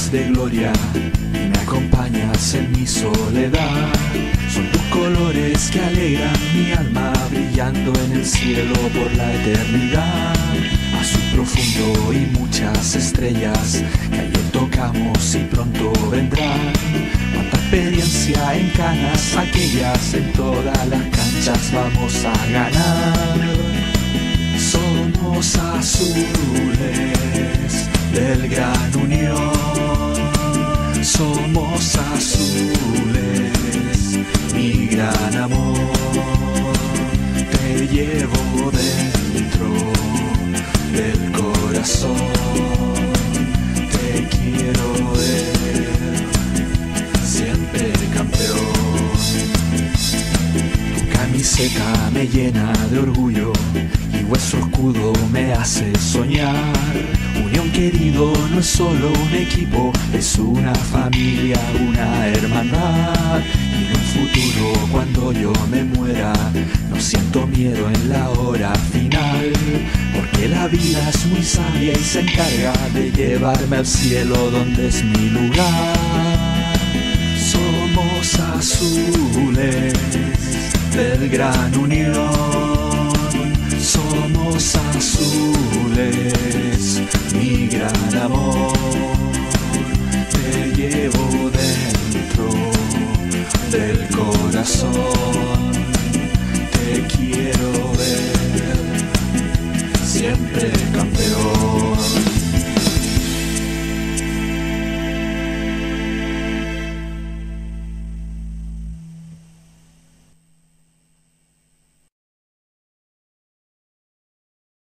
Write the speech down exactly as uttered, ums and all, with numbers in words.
llenas de gloria y me acompañas en mi soledad. Son tus colores que alegran mi alma, brillando en el cielo por la eternidad. Azul profundo y muchas estrellas que ayer tocamos y pronto vendrán. Cuánta experiencia en canas aquellas, en todas las canchas vamos a ganar. Somos azules del Gran Unión, somos azules, mi gran amor. Te llevo dentro del corazón, te quiero ver siempre campeón. Tu camiseta me llena de orgullo y vuestro escudo me hace soñar. Unión querido no es solo un equipo, es una familia, una hermandad. Y en un futuro cuando yo me muera, no siento miedo en la hora final, porque la vida es muy sabia y se encarga de llevarme al cielo donde es mi lugar. Somos azules del Gran Unión, somos azules, mi gran amor. Te llevo dentro del corazón,